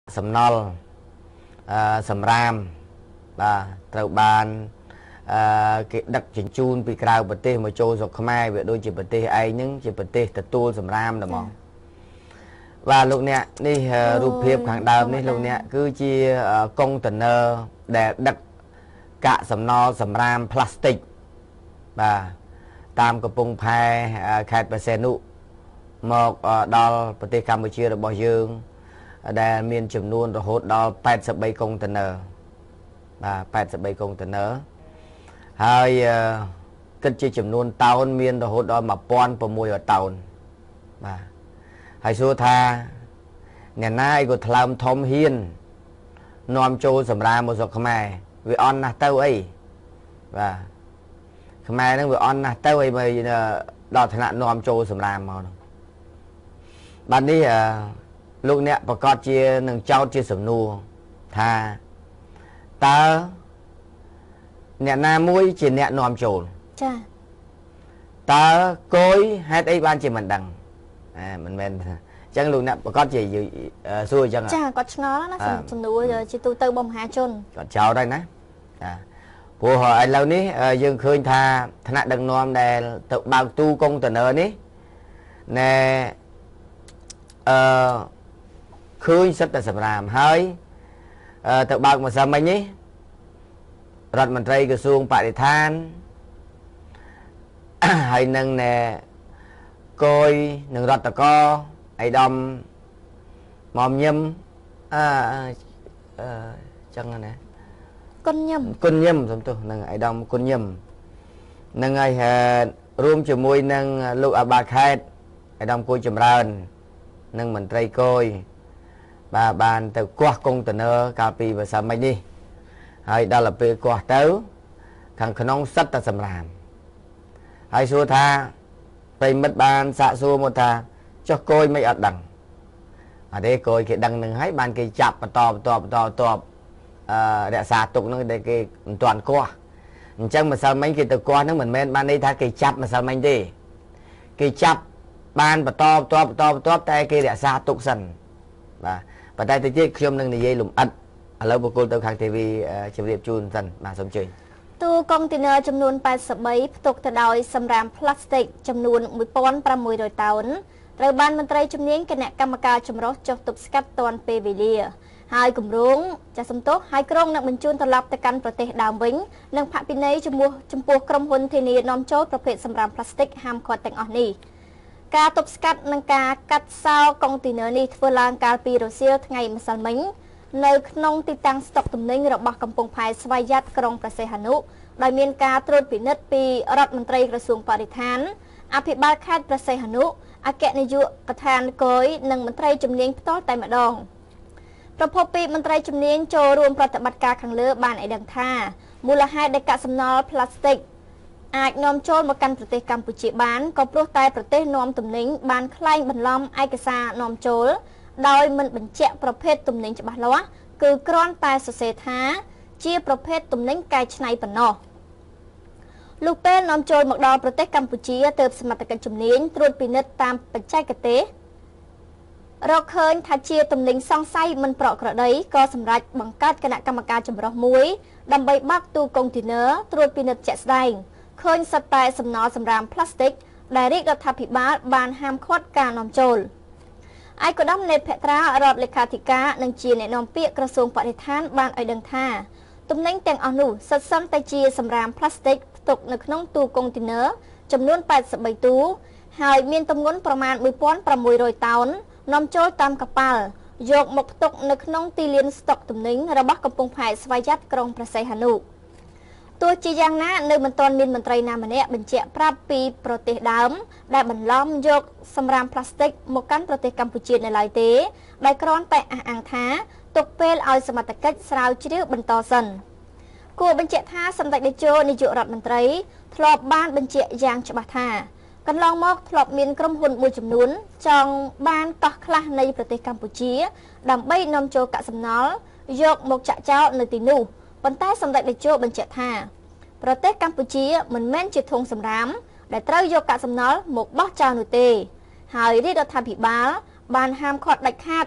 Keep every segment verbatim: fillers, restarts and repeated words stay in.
sầm nol sầm ram và trâu bàn cái đặc chỉnh chun bị cào bật tê mà trôi rồi khmer về đôi chỉ bật tê ấy những chỉ bật tê thật tu sầm ram được mong và lúc nè đi rụp hiệp hàng đàm đi lúc nè cứ chi container để đặt cả sầm no sầm ram plastic và tam cái bông phai khai bờ xe nụ một đo bật tê Campuchia được bao dương để miền chấm luôn rồi hốt đo bảy sập bay container và bảy sập bay container hai kết chi chấm luôn tàu miền rồi hốt đo mà pon vào mùi ở tàu và hai số tha ngày nay có làm thom hiên nom châu sầm ra một giọt khmer vì on là tàu ấy và khmer nó vì on là tàu ấy bây đo thành nạn nom châu sầm ra mà bạn đi lúc nè bà con chia nâng cháu chia sầm nua tha ta nè na mũi chỉ nè nom châu ta cối hết ấy ban chỉ mình đằng à mình men chẳng luôn nè bà con chỉ dự xuôi chẳng à chả có nó nó sầm nua rồi chỉ tu tư bông hà chôn còn cháu đây nè à của họ anh lâu ní dương khơi tha thằng nạn đằng nom để tự bao tu công tuần ở ní nè khơi rất là sầm làm hơi tự bao mà sao mình nhí rọt mình tây cái xuông phải để than hay nâng nè coi nâng rọt ta co ai đom mòm nhâm à chẳng nè con nhâm con nhâm giống tôi nâng ai đom con nhâm nâng ai rùm cho môi nâng lụ à bà khai ai đom côi chùm rơn nâng mình tây coi bà bàn từ qua công tờ nơ cà phê và sao mình đi hay đó là về qua tới thằng khăn ông sắt ta sầm làm hay xua tha phải mất bàn xạ xua một tha cho coi mấy ở đằng ở đây coi cái đằng nâng hãy bàn cái chạp và to to to to để xả tục nó để cái toàn qua chẳng mà sao mấy cái từ qua nó mình men ban đây tha cái chạp mà sao mình đi cái chạp ban và to to to to tay kia để xả tục sần và và tay tôi chơi khiêm nâng này dây lùm ắt ở lâu bộ cô tôi khang ti vi chụp điệp chun sần mà sống chơi tu containerจำนวนแปดสิบใบตกแต่โดยสำรามพลาสติกจำนวนมือป้อนประมวยโดยเตาเราบ้านมันไตรจำเนียงคณะกรรมการจำรสจตุสกัดตอนเปวิเลียหายกลุ่มรุ้งจะสมทบหายกรงนักบรรจุตลับแต่การประเทศดาววิงนังพระปินัยจมูกจมูกกรมหุ่นเทนีน้อมโจประเภทสำรามพลาสติกห้ามขวดแต่งออกนี้การตบสกัดนังการกัดเศร้าคอนเทนเนอร์นี้เวลาการปีโรเซียไงมาสัลมิงในขนมติดตั้งสต็อกตุ่มนิ่งระบบกำปงภายสวายยัดกรงประเสหนุโดยมีการตรวจพินิจปีรัฐมนตรีกระทรวงบริหารอภิบาลคาดประเสหนุอาแกนยุประธานโกยหนึ่งมนตรีจำเนียงต่อแต่มาดองประพบปีมนตรีจำเนียงโจรวมปฏิบัติการขังเลือบานไอดังท่ามูลค่าได้กะสำนอพลาสติกอาจนอมโจรมากันประเทศกัมพูชีบ้านก็ปลุกตายประเทศนอมตุ่มนิ่งบ้านคล้ายบรรลอมไอกษานอมโจรโดยมันบรรเจาะประเภทตุ่มนิ่งจะบ้านละวะคือกรอนตายสเสธาเชี่ยประเภทตุ่มนิ่งกายชนัยปนอลูกเป็นน้อมโจรหมกดอประเทศกัมพูชีเติบสมัติกันจุ่มนี้ตรวจพินิจตามปัจจัยกเตะเราเคยทัชเชียตุ่มนิ่งซองไส้มันเปราะกระไดก็สำหรับบังคับคณะกรรมการจำรองมวยดำใบบักตูคอนเทนเนอร์ตรวจพินิจแจกแสดงเคยสไตล์สำนอสำรามพลาสติกได้เรียกรัฐพิบาลบานห้ามคดการน้อมโจรไอ้กระดมในแพทรารอดเลขาธิการนังจีในน้อมเปียกระทรวงปฏิทานบานไอดังท่าตุ่มนิ่งแต่งอนุสัดซ้ำไตจีสำรามพลาสติกตกในขนมตูคอนเทนเนอร์จำนวนแปดสิบใบตูหายมีตำงนประมาณมือป้อนประมวยโรยเตาน้อมโจรตามกระเป๋ายกหมกตกในขนมตีเลียนสต็อกตุ่มนิ่งระบักกำปงภายสวายยัดกรงประเสหนุตัวจียังนะในบรรทอนมินบรรทรีนามเนะบรรเจาะปราบปีโปรเตดามได้บรรล้อมยกสำรามพลาสติกหมกกันโปรเตกัมพูชีในลายเตได้กรอนแต่อ่างท้าตกเปลเอาสมัติกัดสาวชิริวบรรทอสันกูบรรเจาะท่าสำหรับในโจในจุรัฐมนตรีทลอบบ้านบรรเจาะยางฉบับท่ากันลองมอกทลอบมินกรมหุ่นมวยจำนวนจองบ้านต่อคลาในประเทศกัมพูชีดำใบนมโจกะสำนอลยกหมกจะเจ้าในตีนูบรรใต้สำหรับในโจบรรเจาะท่าประเทศกัมพูชีเหมือนแม่นจิตทงสำรามได้เต้ายกกะสำนอลหมกบอสเจ้าหนุเตหายได้ดทำผิดบ้าบานห้ามขอดดักคาด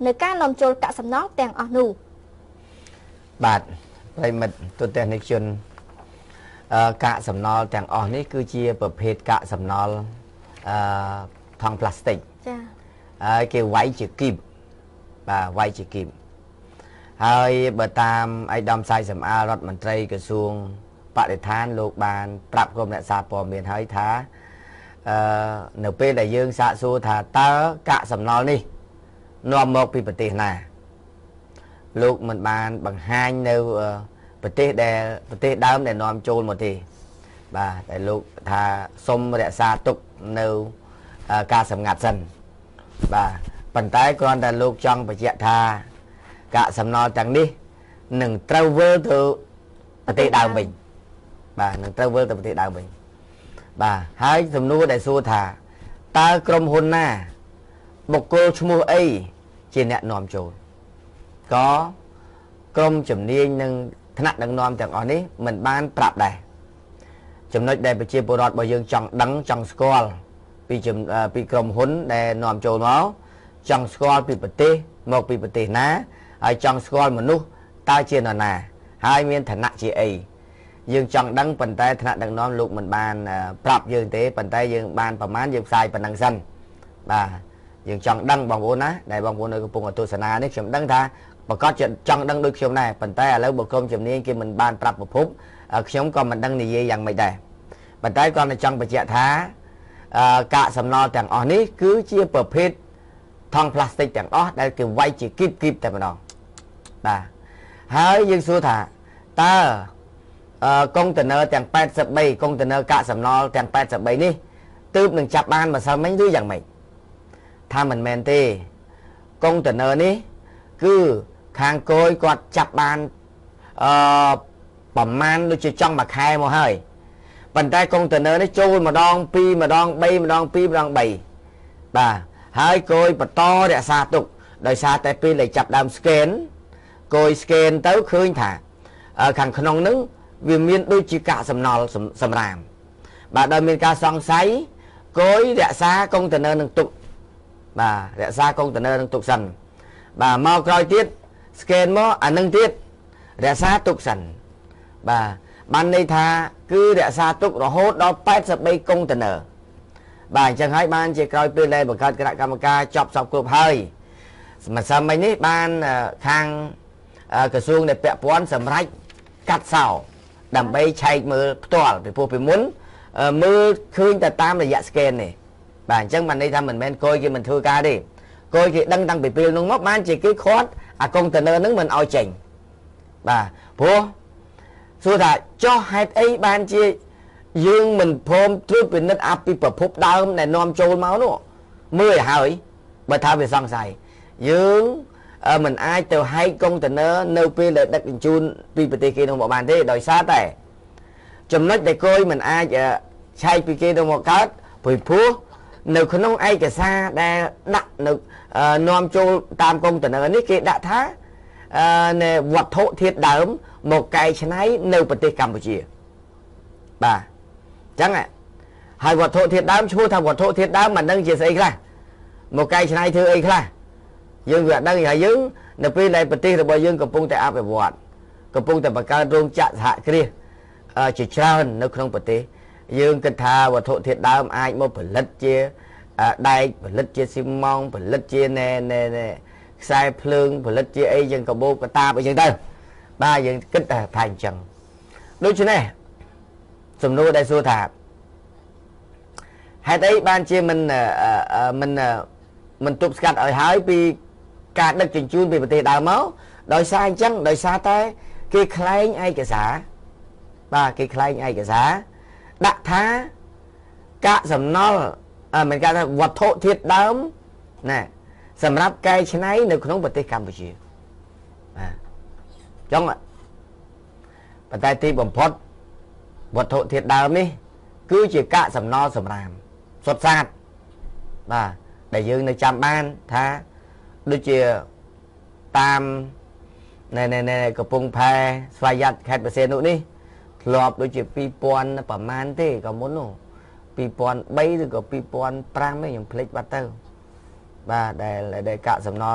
នៅការនាំចូលកាកសំណល់ទាំងអស់នោះបាទប្រិមិត្តទូទាំងនិកជនអឺកាកសំណល់ទាំងអស់នេះគឺជាប្រភេទកាកសំណល់អឺថង់ប្លាស្ទិកចាហើយគេវាយជាគីបបាទវាយជាគីបហើយបើតាមឯកឧត្តមសាយសំអាលរដ្ឋមន្ត្រីក្រសួងបរិស្ថានលោកបានប្រាប់ក្រុមអ្នកសារព័ត៌មានហើយថាអឺនៅពេលដែលយើងសាកសួរថាតើកាកសំណល់នេះនាំមកពីប្រទេសណាលោកមិនបានបង្ហាញនៅប្រទេសដែលប្រទេសដើមដែលនាំចូលមកទេបាទតែលោកថាសុំរក្សាទុកនៅការសម្ងាត់សិនបាទប៉ុន្តែគ្រាន់តែលោកចង់បញ្ជាក់ថាកាកសំណល់ទាំងនេះនឹងត្រូវវិលទៅប្រទេសដើមវិញបាទនឹងត្រូវវិលទៅប្រទេសដើមវិញបាទហើយសំណួរដែលសួរថាតើក្រុមហ៊ុនណាបុគ្គលឈ្មោះអីជាអ្នកនាំចូលក៏ក្រុមជំនាញនិងថ្នាក់ដឹកនាំទាំងអស់នេះមិនបានប្រាប់ដែរចំណុចដែលប្រជាពលរដ្ឋរបស់យើងចង់ដឹងចង់ស្គាល់ពីពីក្រុមហ៊ុនដែលនាំចូលមកចង់ស្គាល់ពីប្រទេសមកពីប្រទេសណាហើយចង់ស្គាល់មនុស្សតើជានរណាហើយមានឋានៈជាអីយើងចង់ដឹងប៉ុន្តែថ្នាក់ដឹកនាំលោកមិនបានប្រាប់យើងទេប៉ុន្តែយើងបានប្រមាណយើងផ្សាយប៉ុណ្ណឹងសិនបាទយើងចង់ដឹងបងប្អូនណាដែលបងប្អូននៅកំពុងទស្សនានេះខ្ញុំដឹងថាប្រកាសចង់ដឹងដូចខ្ញុំដែរប៉ុន្តែឥឡូវបើក្រុមជំនាញគេមិនបានប្រាប់ប្រភពខ្ញុំក៏មិនដឹងនិយាយយ៉ាងម៉េចដែរប៉ុន្តែគាត់តែចង់បញ្ជាក់ថាកាកសំណល់ទាំងអស់នេះគឺជាប្រភេទថង់ប្លាស្ទិកទាំងអស់ដែលគេវាយជាគីបគីបតែម្ដងបាទហើយយើងសួរថាតើកុងតឺន័រទាំងแปดสิบបីកុងតឺន័រកាកសំណល់ទាំងแปดสิบបីនេះទើបនឹងចាប់បានម្សិលមិញឬយ៉ាងម៉េចថាមិនមែនទេកុងតឺន័រនេះគឺខាងគយគាត់ចាប់បានអឺប្រមាណដូចជាចង់មួយខែមកហើយប៉ុន្តែកុងតឺន័រនេះចូលម្ដងពីរម្ដងបីម្ដងពីរម្ដងបីបាទហើយគយបន្តរក្សាទុកដោយសារតែពេលដែលចាប់ដើម scan គយ scan ទៅឃើញថាខាងក្នុងនឹងវាមានដូចជាកាកសំណល់សម្រាមបាទដោយមានការសង្ស័យគយរក្សាកុងតឺន័រនឹងទុកបាទរក្សាកុងតឺន័រនឹងទុកសិនបាទមកក្រោយទៀត scan មកអានឹងទៀតរក្សាទុកសិនបាទបានន័យថាគឺរក្សាទុករហូតដល់แปดสิบបីកុងតឺន័របាទអញ្ចឹងហើយបានជាក្រោយពេលដែលបង្កើតគណៈកម្មការចប់សពគ្រប់ហើយម្សិលមិញនេះបានខាងក្រសួងដែលពាក់ព័ន្ធសម្រាប់កាត់សោដើម្បីឆែកមើលផ្ទាល់ពីព្រោះពីមុនមើលឃើញតែតាមរយៈ scan នេះបាទអញ្ចឹងបានន័យថាមិនមែនគយគេមិនធ្វើការទេគយគេដឹងតាំងពីពេលនោះមកបានជាគេខាត់អាកុងតឺន័រហ្នឹងមិនឲ្យចេញបាទព្រោះសួរថាចោះហេតុអីបានជាយើងមិនព្រមត្រួតពិនិត្យអាពីប្រភពដើមដែលនាំចូលមកនោះមើលឲ្យហើយបើថាវាសង្ស័យយើងមិនអាចទៅហែកកុងតឺន័រនៅពេលដែលដឹកជញ្ជូនពីប្រទេសគេនោះមកបានទេដោយសារតែចំណុចដែលគយមិនអាចឆែកពីគេទៅមកកើតព្រោះព្រោះនៅក្នុងឯកសារដែលដាក់នៅនាំចូលតាមកុងតឺន័រនេះគេដាក់ថានៃវត្ថុធាតុដើមមកកែច្នៃនៅប្រទេសកម្ពុជាបាទអញ្ចឹងហើយវត្ថុធាតុដើមឈ្មោះថាវត្ថុធាតុដើមមិនដឹងជាស្អីខ្លះមកកែច្នៃធ្វើអីខ្លះយើងវាអត់ដឹងហើយយើងនៅពេលដែលប្រទេសរបស់យើងកំពុងតែអភិវឌ្ឍកំពុងតែបង្កើតរោងចក្រសហគ្រាសជាច្រើននៅក្នុងប្រទេសយើងគិតថាវត្ថុធាតុដើមអាចមកផលិតជាដែកផលិតជាស៊ីម៉ងត៍ផលិតជាណែណែខ្សែភ្លើងផលិតជាអីយ៉ាងកាបូបកតាបអីចឹងទៅបាទយើងគិតតែថាអញ្ចឹងដូច្នេះសំណួរដែលសួរថាហេតុអីបានជាមិនមិនមិនទប់ស្កាត់ឲ្យហើយពីការដឹកជញ្ជូនពីប្រទេសដើមមកដោយសារអញ្ចឹងដោយសារតែគេខ្លែងឯកសារបាទគេខ្លែងឯកសារដាក់ថាកាកសំណល់មិនគេថាវត្ថុធាតុដើមណាសម្រាប់កែច្នៃនៅក្នុងប្រទេសកម្ពុជាបាទចង់ប៉ុន្តែទីបំផុតវត្ថុធាតុដើមនេះគឺជាកាកសំណល់សម្រាមសុទ្ធសាធបាទដែលយើងនៅចាំបានថាដូចជាតាមណែណែកំពង់ផែស្វយ័តខេត្តបរសេនុនេះធ្លាប់ដូចជាពីរពាន់ប្រហែលទេក៏មុននោះពីរពាន់បីឬក៏ពីរពាន់ប្រាំទេខ្ញុំភ្លេចបាត់ទៅបាទដែលដែលកាកសំណល់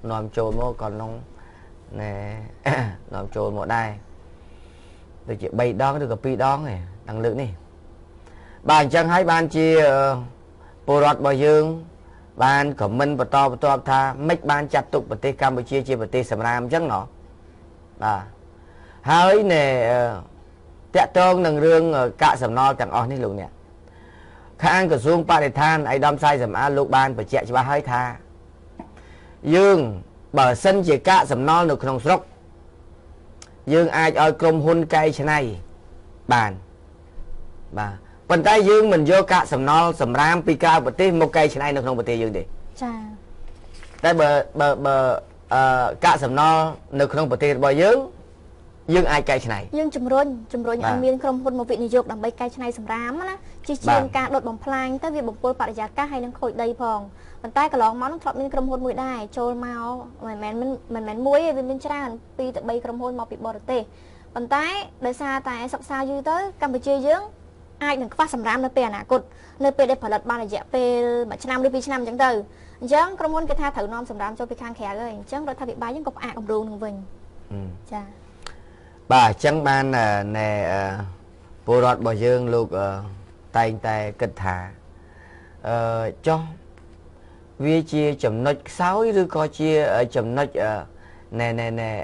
នាំចូលមកក៏នងណែនាំចូលមកដែរដូចជា3ដងឬក៏2ដងឯងដល់លើកនេះបាទអញ្ចឹងហើយបានជាពលរដ្ឋរបស់យើងបានខមមិនបន្តបន្តថាមិនបានចាត់ទុកប្រទេសកម្ពុជាជាប្រទេសសម្រាមអញ្ចឹងណោះបាទហើយណែតាក់ទងនឹងរឿងកាកសំណល់ទាំងអស់នេះលោកអ្នកខាងក្រសួងបរិស្ថានឯកឧត្តមសាយសំអាតលោកបានបញ្ជាក់ច្បាស់ហើយថាយើងបើសិនជាកាកសំណល់នៅក្នុងស្រុកយើងអាចឲ្យក្រុមហ៊ុនកែច្នៃបានបាទប៉ុន្តែយើងមិនយកកាកសំណល់សម្រាមពីក្រៅប្រទេសមកកែច្នៃនៅក្នុងប្រទេសយើងទេចាតែបើបើបើអឺកាកសំណល់នៅក្នុងប្រទេសរបស់យើងយើងអាចកែច្នៃយើងជំរុញជំរុញឲ្យមានក្រុមហ៊ុនមកវិនិយោគដើម្បីកែច្នៃសម្រាមណាជាជាងការដុតបំផ្លាញទៅវាបំពុលបរិយាកាសហើយនឹងខូចដីផងប៉ុន្តែកន្លងមកនឹងធ្លាប់មានក្រុមហ៊ុនមួយដែរចូលមកមិនមែនមិនមែនមួយទេវាមានច្រើនពីរទៅបីក្រុមហ៊ុនមកពីបរទេសប៉ុន្តែដោយសារតែសិក្សាយូរទៅកម្ពុជាយើងអាចនឹងខ្វះសម្រាមនៅពេលអនាគតនៅពេលដែលផលិតបានរយៈពេលមួយឆ្នាំឬពីរឆ្នាំអញ្ចឹងទៅអញ្ចឹងក្រុមហ៊ុនគេថាត្រូវនាំសម្រាមចូលពីខាងក្រៅហើយអញ្ចឹងរដ្ឋាភិបាលយើងក៏ផ្អាកគម្រោងនឹងវិញចាបាទអញ្ចឹងបានណែពលរដ្ឋរបស់យើងលោកតែងតែគិតថាអឺចុះវាជាចំណុចខ្សោយឬក៏ជាចំណុចណែណែណែ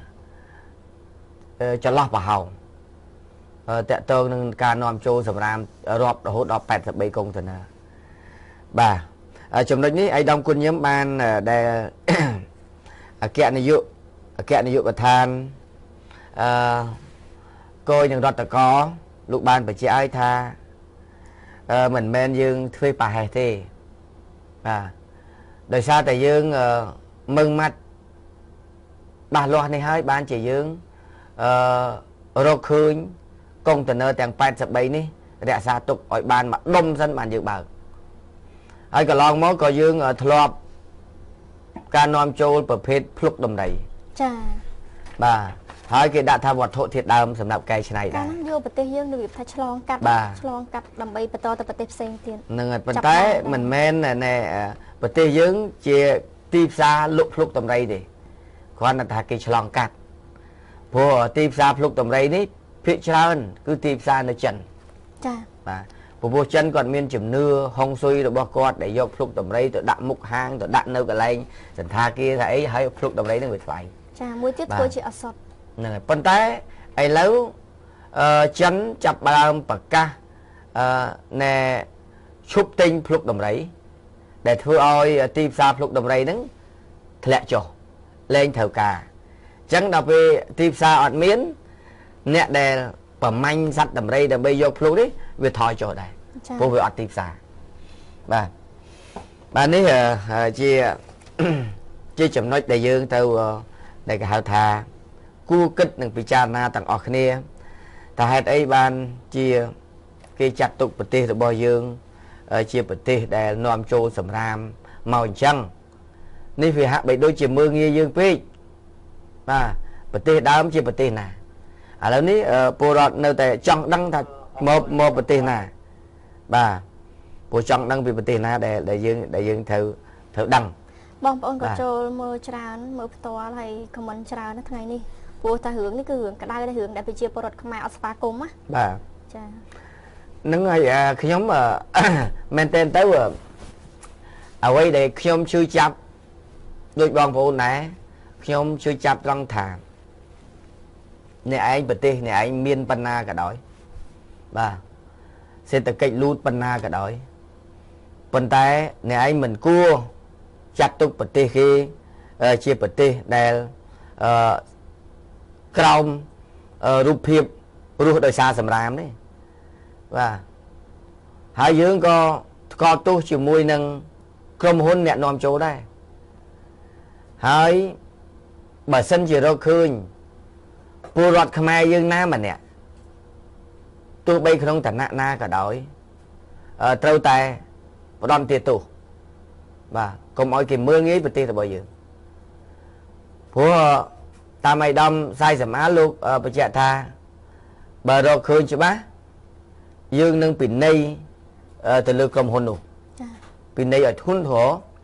ចន្លោះប្រហោងតកតងនឹងការនាំចូលសម្រាមរាប់រហូតដល់83កុងតឺន័របាទចំណុចនេះឯកឧត្តមគុណញឹមបានដែលអគ្គនាយកអគ្គនាយកដ្ឋានអឺគយនឹងរដ្ឋកោលោកបានបញ្ជាក់ឲ្យថាអឺមិនមែនយើងធ្វើប្រហែសទេបាទដោយសារតែយើងមឹងម៉ាត់បាសលាស់នេះហើយបានជាយើងអឺរកឃើញកុងតឺន័រទាំង83នេះរក្សាទុកឲ្យបានមួយដុំសិនបានយើងបើកហើយកន្លងមកក៏យើងធ្លាប់ការនាំចូលប្រភេទភ្លុកដំរីចាបាទហើយគេដាក់ថាវត្ថុធាតុដើមសម្រាប់កែច្នៃដែរយកប្រទេសយើងរបៀបថាឆ្លងកាត់ឆ្លងកាត់ដើម្បីបន្តទៅប្រទេសផ្សេងទៀតហ្នឹងហើយប៉ុន្តែមិនមែនណែប្រទេសយើងជាទីផ្សារលក់ភ្លុកដំរីទេគ្រាន់តែថាគេឆ្លងកាត់ព្រោះទីផ្សារភ្លុកដំរីនេះភាគច្រើនគឺទីផ្សារនៅចិនចាបាទព្រោះចិនគាត់មានជំនឿហុងស៊ុយរបស់គាត់ដែលយកភ្លុកដំរីទៅដាក់មុខហាងទៅដាក់នៅកន្លែងសន្តាគារថាអីហើយភ្លុកដំរីនឹងវាថ្លៃចាមួយទៀតធ្វើជាអសត់ហ្នឹងហើយប៉ុន្តែឥឡូវអឺចិនចាប់ដើមប្រកាសអឺណែឈប់ទិញភ្លុកដំរីដែលធ្វើឲ្យទីផ្សារភ្លុកដំរីហ្នឹងធ្លាក់ចុះលែងត្រូវការអញ្ចឹងដល់ពេលទីផ្សារអត់មានអ្នកដែលប្រមាញ់សត្វដំរីដើម្បីយកភ្លុកនេះវាថយចុះដែរព្រោះវាអត់ទីផ្សារបាទបាទនេះជាជាចំណុចដែលយើងទៅដែលគេហៅថាគួរគិតនិងពិចារណាទាំងអស់គ្នាតែហេតុអីបានជាគេចាត់ទុកប្រទេសរបស់យើងជាប្រទេសដែលនាំចូលសម្រាមមកអញ្ចឹងនេះវាហាក់បីដូចជាមើលងាយយើងពេកបាទប្រទេសដើមជាប្រទេសណាឥឡូវនេះពលរដ្ឋនៅតែចង់ដឹងថាមកមកប្រទេសណាបាទព្រោះចង់ដឹងពីប្រទេសណាដែលដែលយើងដែលយើងត្រូវត្រូវដឹងបងប្អូនក៏ចូលមើលច្រើនមើលផ្ទាល់ហើយខមមិនច្រើនណាថ្ងៃនេះព្រោះតែរឿងនេះគឺរឿងក្តៅតែរឿងដែលប្រជាពលរដ្ឋខ្មែរអត់ស្វាគមន៍ណាបាទចានឹងហើយខ្ញុំមែនតើទៅអ្វីដែលខ្ញុំជឿចាប់ដូចបងប្អូនដែរខ្ញុំជឿចាប់ត្រង់ថាអ្នកឯងប្រទេសអ្នកឯងមានបណ្ណាក៏ដោយបាទសេដ្ឋកិច្ចលូតបណ្ណាក៏ដោយប៉ុន្តែអ្នកឯងមិនគួរចាត់ទុកប្រទេសគេជាប្រទេសដែលអឺក្រោមរូបភាពរស់ដោយសារសម្រាមនេះបាទហើយយើងក៏ស្គាល់ទោសជាមួយនឹងក្រុមហ៊ុនអ្នកនាំចូលដែរហើយបើសិនជារកឃើញពលរដ្ឋខ្មែរយើងណាម្នាក់ទោះបីក្នុងឋានៈណាក៏ដោយត្រូវតែផ្ដន់ទាទោសបាទកុំឲ្យគេមើលងាយប្រទេសរបស់យើងព្រោះតាមឯកឧត្តមសាយសម្អាតលោកបញ្ជាក់ថាបើរកឃើញច្បាស់យើងនឹងពិន័យទៅលើក្រុមហ៊ុននោះពិន័យឲ្យធុនធរ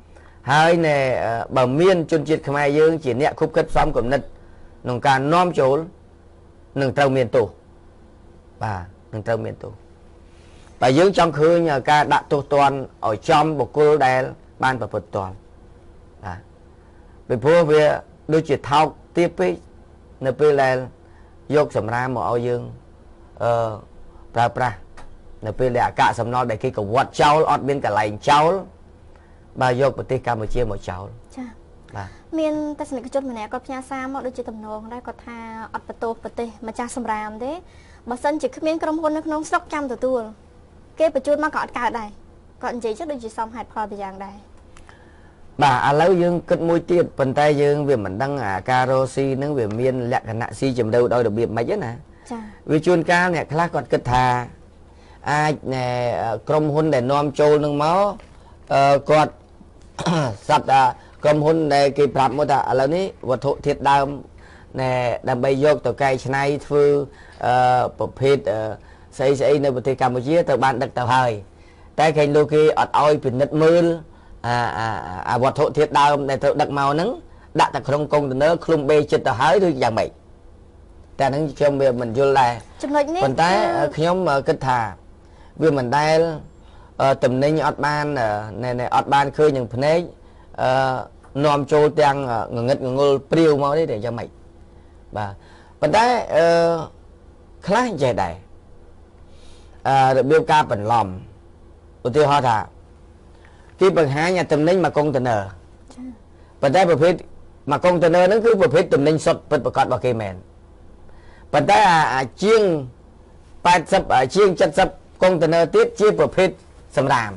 ហើយណែបើមានជនជាតិខ្មែរយើងជាអ្នកខុបខិតផ្សំគំនិតក្នុងការនាំចូលនឹងត្រូវមានទោសបាទនឹងត្រូវមានទោសបើយើងចង់ឃើញការដាក់ទោសទណ្ឌឲ្យចំបុគ្គលដែលបានប្រព្រឹត្តទោសបាទពីព្រោះវាដូចជាថោកទាបពេកនៅពេលដែលយកសម្រាមមកឲ្យយើងអឺប្រើប្រាស់នៅពេលដែលអកសំណល់ដែលគេកវត្តចោលអត់មានកន្លែងចោលបាទយកប្រទេសកម្ពុជាមកចោលចាបាទមានទស្សនិកជនម្នាក់គាត់ផ្ញើសារមកដូចជាតំណងដែរគាត់ថាអត់បន្ទោសប្រទេសម្ចាស់សម្រាមទេបើសិនជាគ្មានក្រុមហ៊ុននៅក្នុងស្រុកចាំទទួលគេបញ្ជូនមកក៏អត់កើតដែរគាត់និយាយចឹងដូចជាសមហេតុផលប្រយ៉ាងដែរបាទឥឡូវយើងគិតមួយទៀតប៉ុន្តែយើងវាមិនដឹងអាការរស៊ីនឹងវាមានលក្ខណៈស៊ីជម្រៅដោយរបៀបម៉េចណាចាវាជួនកាលអ្នកខ្លះគាត់គិតថាអាចក្រុមហ៊ុនដែលនាំចូលនឹងមកគាត់សត្វក្រុមហ៊ុនដែលគេប្រាប់មកថាឥឡូវនេះវត្ថុធាតុដើមណែដើម្បីយកទៅកែច្នៃធ្វើប្រភេទស្អីស្អីនៅប្រទេសកម្ពុជាទៅបានដឹកទៅហើយតែគេលោកគេអត់ឲ្យពិនិត្យមើលអាអាវត្ថុធាតុដើមដែលត្រូវដឹកមកហ្នឹងដាក់តែក្នុងកុងតឺន័រឃ្លុំបេចិត្តទៅហើយឬយ៉ាងម៉េចតែហ្នឹងខ្ញុំវាមិនយល់ដែរចំណុចនេះប៉ុន្តែខ្ញុំគិតថាវាមិនដែលតំណែងអត់បានណែអត់បានឃើញនឹងភ្នែកអឺនាំចូលទាំងងងឹតងងល់ព្រាវមកនេះតែយ៉ាងម៉េចបាទប៉ុន្តែអឺខ្លះចេះដែរអឺរបៀបការបន្លំឧទាហរណ៍ថាគេបង្ហាញអាតំណែងមកកុងតឺន័រប៉ុន្តែប្រភេទមកកុងតឺន័រហ្នឹងគឺប្រភេទតំណែងសុទ្ធពិតប្រាកដរបស់គេមែនប៉ុន្តែអាជាងแปดสิบជាងเจ็ดสิบកុងតឺន័រទៀតជាប្រភេទសម្រាម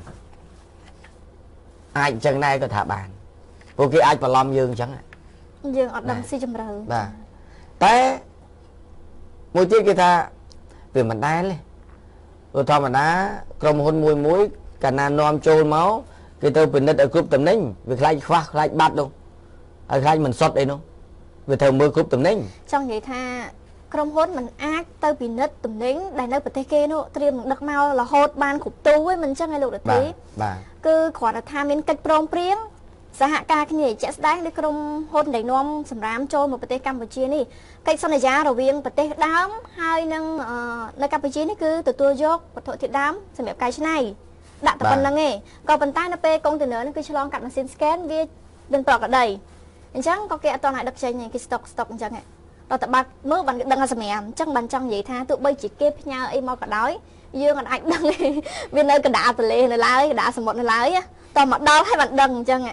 អាចអញ្ចឹងដែរក៏ថាបានពួកគេអាចបន្លំយើងអញ្ចឹងយើងអត់ដឹងស៊ីជម្រៅបាទតែមួយទៀតគេថាវាមិនដែលទេធម្មតាក្រុមហ៊ុនមួយមួយកាលណានាំចូលមកគេទៅពិនិត្យឲ្យគ្រប់តំណែងវាខ្លាចខ្វះខ្លាចបាត់នោះហើយខ្លាចមិនសុទ្ធអីនោះវាត្រូវមើលគ្រប់តំណែងចង់និយាយថាក្រុមហ៊ុនមិនអាចទៅពិនិត្យតំណែងដែលនៅប្រទេសគេនោះត្រៀមនឹងដឹកមករហូតបានគ្រប់ទូឯងមិនអញ្ចឹងឯលោករដ្ឋាភិបាលគឺគ្រាន់តែថាមានកិច្ចព្រមព្រៀងសហការគ្នាជាក់ស្ដែងដោយក្រុមហ៊ុនដែលនាំសម្រាមចូលមកប្រទេសកម្ពុជានេះកិច្ចសន្យារវាងប្រទេសដើមហើយនឹងនៅកម្ពុជានេះគឺទទួលយកវត្ថុធាតុដើមសម្រាប់កែច្នៃដាក់តែប៉ុណ្្នឹងឯងក៏ប៉ុន្តែនៅពេលកុងតឺន័រនេះគឺឆ្លងកាត់ម៉ាស៊ីន scan វាមានប្រក្រតីអញ្ចឹងក៏គេអត់ទាន់ឲ្យដឹកចេញគេស្តុកស្តុកអញ្ចឹងឯងដល់តែបាត់មើលបានដឹងថាសម្រាប់អញ្ចឹងបានចង់និយាយថាទោះបីជាគេផ្ញើអីមកក៏ដោយយើងអត់អាចដឹងទេវានៅកណ្ដាលទន្លេនៅឡើយកណ្ដាលសមុទ្រនៅឡើយតោះមកដល់ហើយបានដឹងអញ្ចឹងណែ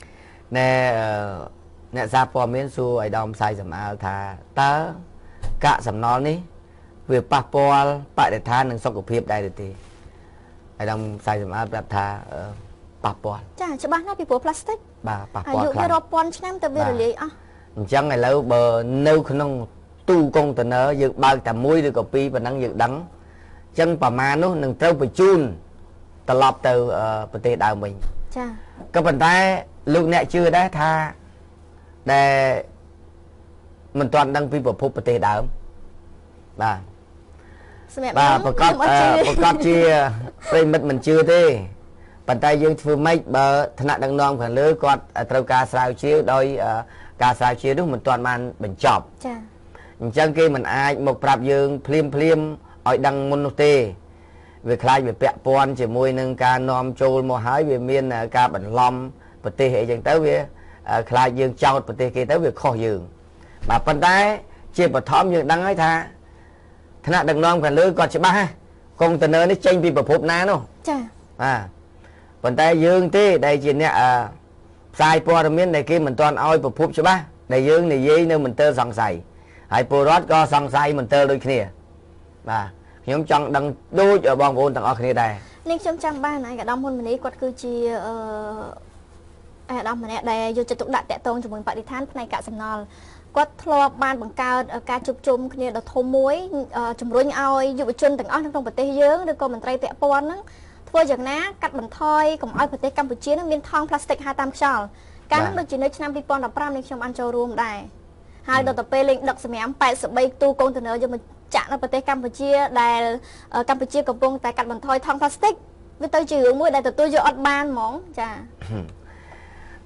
អ្នកសារព័ត៌មានសួរឲ្យដើមផ្សាយសម្អាលថាតើកាកសំណល់នេះវាប៉ះពាល់បរិស្ថាននិងសុខភាពដែរទេឲ្យដើមផ្សាយសម្អាលប្រាប់ថាប៉ះពាល់ចាច្បាស់ណាស់ពីព្រោះផ្លាស្ទិកបាទប៉ះពាល់ខ្លាំងអាយុវារាប់ពាន់ឆ្នាំទៅវារលាយអស់អញ្ចឹងឥឡូវបើនៅក្នុងទូកុងតឺន័រយើងបើកតែមួយឬក៏ពីរប៉ុណ្ណឹងយើងដឹងអញ្ចឹងប្រមាណនោះនឹងត្រូវបញ្ជូនត្រឡប់ទៅប្រទេសដើមវិញចាក៏ប៉ុន្តែលោកអ្នកជឿដែរថាដែលមិនទាន់ដឹងពីប្រភពប្រទេសដើមបាទសម្រាប់បាទប្រកាសប្រកាសជាប្រិមិត្តមិនជឿទេប៉ុន្តែយើងធ្វើម៉េចបើឋានៈដឹកនាំខាងលើគាត់ត្រូវការស្រាវជ្រាវដោយការស្រាវជ្រាវនោះមិនទាន់បានបញ្ចប់ចាអញ្ចឹងគេមិនអាចមកប្រាប់យើងភ្លាមភ្លាមឲ្យដឹងមុននោះទេវាខ្លាចវាពាក់ព័ន្ធជាមួយនឹងការនាំចូលមកហើយវាមានការបន្លំប្រទេសអីចឹងទៅវាខ្លាចយើងចោទប្រទេសគេទៅវាខុសយើងបាទប៉ុន្តែជាបឋមយើងដឹងហើយថាឋានៈដឹកនាំខាងលើគាត់ច្បាស់ហ៎កុងតឺន័រនេះចេញពីប្រភពណានោះចាបាទប៉ុន្តែយើងទេដែលជាអ្នកផ្សាយព័ត៌មានដែលគេមិនទាន់ឲ្យប្រភពច្បាស់ដែលយើងនិយាយនៅមន្ទិលសង្ស័យហើយពលរដ្ឋក៏សង្ស័យមន្ទិលដូចគ្នាបាទខ្ញុំចង់ដឹងដូចបងប្អូនទាំងអស់គ្នាដែរនេះខ្ញុំចាំបានឯកឧត្តមហ៊ុនម៉ាណីគាត់គឺជាអឺឯកឧត្តមម្នាក់ដែលយកចិត្តទុកដាក់តាក់ទងជាមួយបរិស្ថានផ្នែកកាកសំណល់គាត់ធ្លាប់បានបង្កើតការជួបជុំគ្នាដ៏ធំមួយជំរុញឲ្យយុវជនទាំងអស់នៅក្នុងប្រទេសយើងឬក៏មន្ត្រីពាក់ព័ន្ធហ្នឹងធ្វើយ៉ាងណាកាត់បន្ថយកុំឲ្យប្រទេសកម្ពុជានឹងមានថង់ផ្លាស្ទិកហាតាមខ្យល់កាលនោះដូចជានៅឆ្នាំពីរពាន់ដប់ប្រាំនេះខ្ញុំបានចូលរួមដែរហើយដល់ទៅពេលលេងដឹកសម្រាមប៉ែតសិបបីទូកុងតឺន័រយកមកចាក់នៅប្រទេសកម្ពុជាដែលកម្ពុជាកំពុងតែកាត់បន្ថយថង់ផ្លាស្ទិកវាទៅជារឿងមួយដែលទទួលយកអត់បានហ្មងចា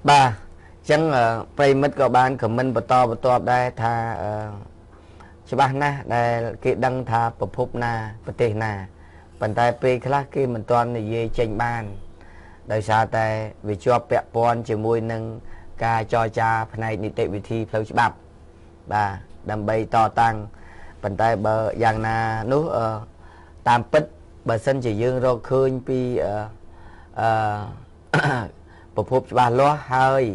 bà chẳng prey mất có ban của mình bật to bật to đây tha chứ bà na đây cái đăng tha bậc phúc na bậc tê na bàn tay pe khác kia mình toàn là dây tranh ban đời xa tay vì cho bẹ pon chỉ môi nâng ca cho cha này đi tệ vị thi theo chứ bạp bà đầm bay to tăng bàn tay bờ giang na nú tam pít bờ sân chỉ dương rồi khơi pi bậc phúc bà lo hơi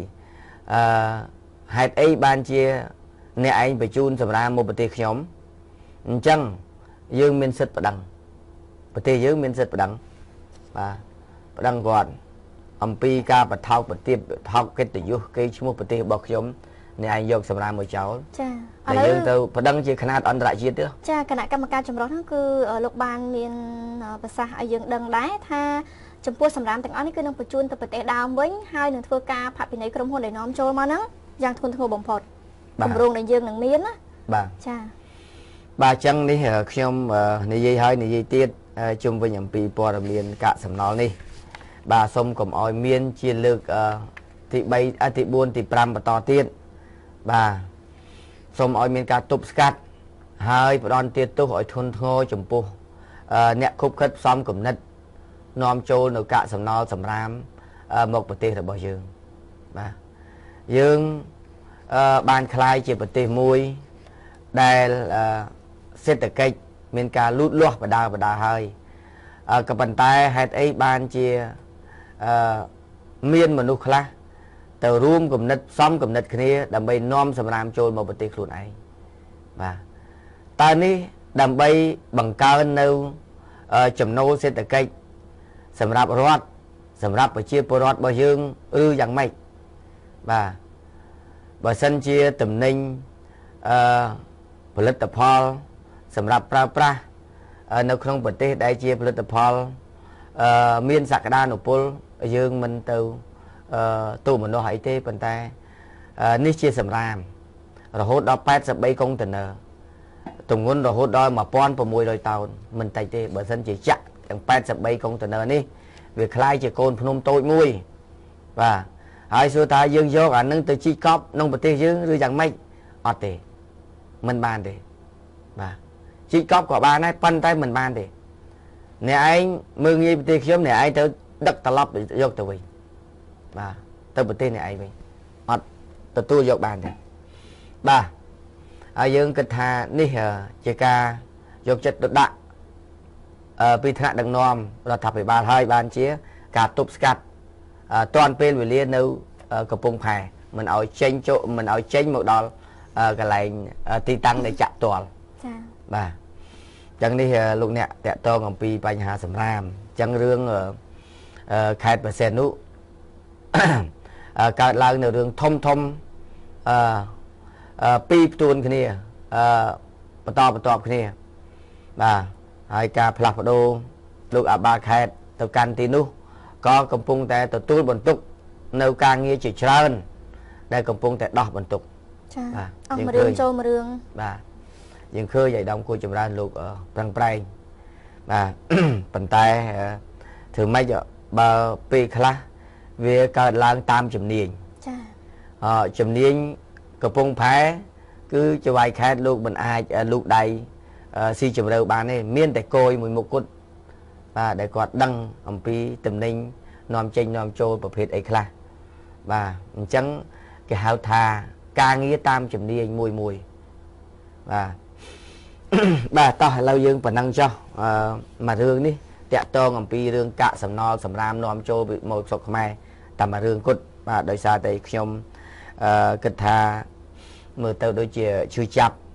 hai ấy ban chia nè anh phải chun sầm ra một bậc tiệc nhóm chăng dương miên sứt đằng bậc tiệc dương miên sứt đằng và đằng còn âm pi ca bậc thao bậc tiệc thao cái tự do cái chung một bậc tiệc bậc nhóm nè anh dùng sầm ra một cháu là dương từ bậc đằng chia khăn ăn đại chia nữa cha cái này các mặt trong đó nó cứ ở lục ban miền bậc xa ở dương đằng đá tha trong pua sầm rám tiếng nói cứ nông bậc chun từ bậc tiệc đào với hai nương thưa ca phạm bên ấy cầm hôn để nóm trôi mà nắng giang thôn thua bồng phật cầm rung để dương nương miến á bà cha bà chăng đi trong này dây hơi này dây tiết chung với nhầm pi po miền cả sầm nón đi bà xong cùng oi miên chia lực thị bay thị buôn thị pram và to tiết bà xong oi miên cả tụp scat hơi và đòn tiết tu hỏi thôn thô chấm pu nẹt khúc khất xong cùng nứt nom trôi nấu cả sầm nón sầm ram một bậc tiết là bao dương bà dương ban khai chỉ bậc tiết mùi đây là xét từ cây miền ca lút lót và đào và đào hơi cái bàn tay hai ấy ban chia miền mà nút khla từ room cùng nứt xóm cùng nứt kia đầm bay nom sầm ram trôi một bậc tiết luôn ấy và ta ní đầm bay bằng cao nâu chấm nô xét từ cây sầm rạp rót sầm rạp và chia po rót bao dương ư dạng mày và bà sân chia tầm ninhผลิตផលសម្រាប់ប្រើប្រាស់នៅក្នុងប្រទេសដែលជាផលិតផលមានសក្តានុពលយើងមិនទៅទូមនុស្សអីទេប៉ុន្តែនេះជាសម្រាមរហូតដល់แปดสิบสามកុងតឺន័រទម្ងន់រហូតដល់một nghìn sáu trămតោនមិនតិចទេបើសិនជាចាក់ទាំងแปดสิบสามកុងតឺន័រនេះវាคล้ายជាកូនភ្នំតូចមួយបាទហើយសួរថាយើងយកអានឹងទៅជីកប់ក្នុងប្រទេសយើងឬយ៉ាងម៉េចអត់ទេមិនបានទេបាទជីកប់ក៏បានដែរប៉ុន្តែមិនបានទេអ្នកឯងមើលងាយប្រទេសខ្ញុំអ្នកឯងទៅដឹកត្រឡប់យកទៅវិញបាទទៅប្រទេសអ្នកឯងវិញអត់ទទួលយកបានទេបាទហើយយើងគិតថានេះជាការយកចិត្តទុកដាក់ពីថ្នាក់ដឹកនាំរដ្ឋាភិបាលហើយបានជាការទប់ស្កាត់តាន់ពេលវេលានៅកំពង់ផែមិនឲ្យចេញចូលមិនឲ្យចេញមកដល់កន្លែងទីតាំងនៃចាក់តលចាបាទអញ្ចឹងនេះលោកអ្នកតកតងអំពីបញ្ហាសម្រាមអញ្ចឹងរឿងខេត្តបរសេននោះកើតឡើងនៅរឿងធំធំអឺពីរផ្ទួនគ្នាអឺបន្តបន្តគ្នាបាទហើយការផ្លាស់ប្ដូរលោកអាបាខេត្តទៅកាន់ទីនោះក៏កំពុងតែទទួលបន្ទុកនៅការងារជាច្រើនដែលកំពុងតែដោះបន្ទុកចាអស់មួយរឿងចូលមួយរឿងបាទយើងឃើញឯកឧត្តមគួរចម្រើនលោកប្រឹងប្រែងបាទប៉ុន្តែធ្វើម៉េចបើពេលខ្លះវាកើតឡើងតាមជំនាញចាអជំនាញកំពង់ផែគឺជាវាយខេតលោកមិនអាចលោកដៃស៊ីជម្រៅបានទេមានតែគយមួយមុខគត់បាទដែលគាត់ដឹងអំពីតំណែងនាំចេញនាំចូលប្រភេទអីខ្លះបាទអញ្ចឹងគេហៅថាការងារតាមជំនាញមួយមួយបាទបាទតោះឥឡូវយើងប៉ុណ្ណឹងចុះអឺមួយរឿងនេះតាក់ទងអំពីរឿងកាក់សំណល់សម្រាមនាំចូលមកស្រុកខ្មែរតែមួយរឿងគត់បាទដោយសារតែខ្ញុំអឺគិតថាមើលទៅដូចជាឈឺចាប់